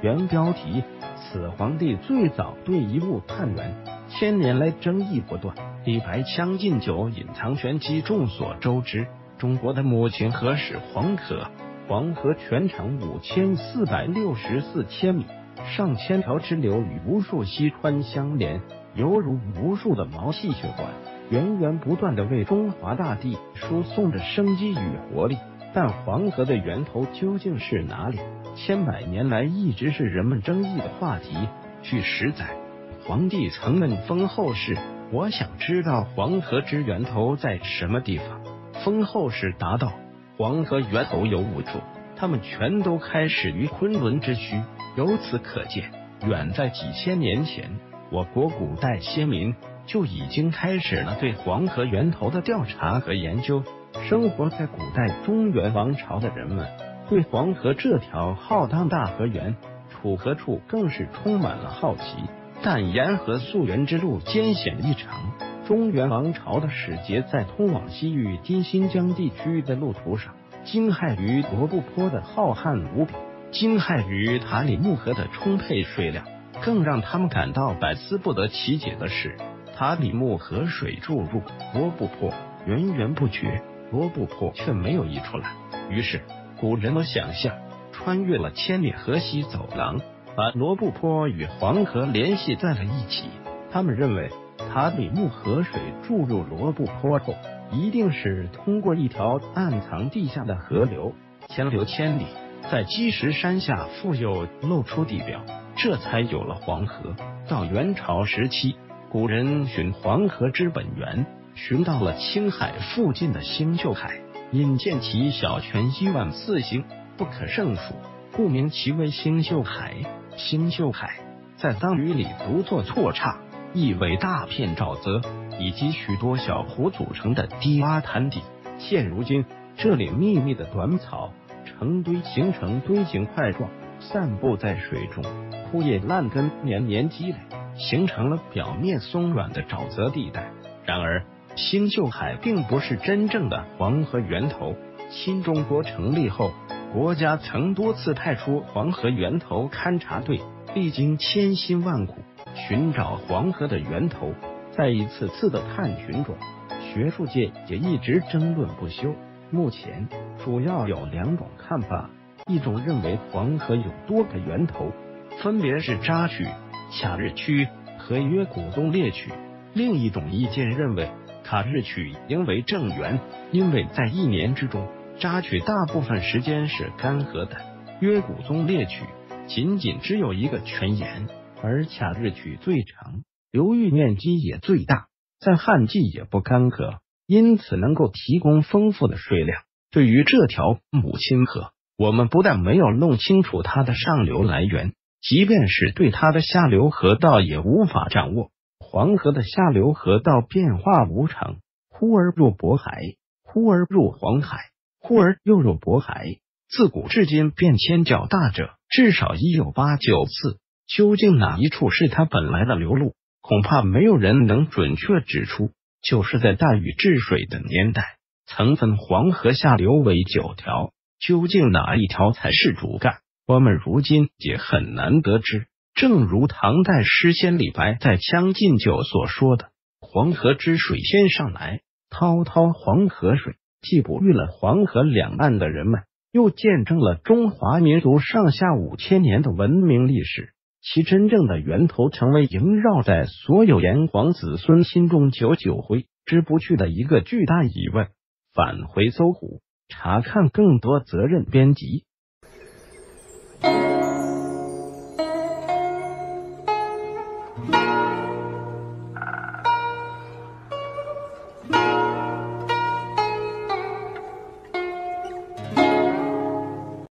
原标题：此皇帝最早对一物探源，千年来争议不断。李白《将进酒》隐藏玄机，众所周知，中国的母亲河是黄河，黄河全长5464千米，上千条支流与无数溪川相连，犹如无数的毛细血管，源源不断的为中华大地输送着生机与活力。但黄河的源头究竟是哪里？千百年来一直是人们争议的话题。据史载，皇帝曾问封后世：“我想知道黄河之源头在什么地方。”封后世答道：“黄河源头有5处，它们全都开始于昆仑之墟。”由此可见，远在几千年前，我国古代先民就已经开始了对黄河源头的调查和研究。生活在古代中原王朝的人们，对黄河这条浩荡大河源处何处更是充满了好奇。但沿河溯源之路艰险异常，中原王朝的使节在通往西域今新疆地区的路途上，惊骇于罗布泊的浩瀚无比，惊骇于塔里木河的充沛水量。更让他们感到百思不得其解的是，塔里木河水注入罗布泊源源不绝，罗布泊却没有溢出来。于是古人们想象，穿越了千里河西走廊，把罗布泊与黄河联系在了一起。他们认为塔里木河水注入罗布泊后，一定是通过一条暗藏地下的河流，千流千里，在积石山下复又露出地表，这才有了黄河。到元朝时期，古人寻黄河之本源，寻到了青海附近的星宿海，因见其小泉14000星，不可胜数，故名其为星宿海。星宿海在藏语里读作错刹，意为大片沼泽以及许多小湖组成的低洼滩地。现如今，这里密密的短草成堆，形成堆形块状，散布在水中，枯叶烂根年年积累，形成了表面松软的沼泽地带。然而星宿海并不是真正的黄河源头。新中国成立后，国家曾多次派出黄河源头勘察队，历经千辛万苦寻找黄河的源头。在一次次的探寻中，学术界也一直争论不休。目前主要有2种看法，一种认为黄河有多个源头，分别是扎曲、卡日曲和约古宗列曲。另一种意见认为卡日曲应为正源，因为在1年之中，扎曲大部分时间是干涸的，约古宗列曲仅只有一个泉眼，而卡日曲最长，流域面积也最大，在旱季也不干涸，因此能够提供丰富的水量。对于这条母亲河，我们不但没有弄清楚它的上流来源，即便是对它的下流河道也无法掌握。黄河的下流河道变化无常，忽而入渤海，忽而入黄海，忽而又入渤海，自古至今变迁较大者至少已有8、9次。究竟哪一处是它本来的流路，恐怕没有人能准确指出。就是在大禹治水的年代，曾分黄河下流为9条，究竟哪一条才是主干，我们如今也很难得知。正如唐代诗仙李白在《将进酒》所说的：“黄河之水天上来，滔滔黄河水。”既哺育了黄河两岸的人们，又见证了中华民族上下5000年的文明历史。其真正的源头，成为萦绕在所有炎黄子孙心中久久挥之不去的一个巨大疑问。返回搜狐，查看更多责任编辑。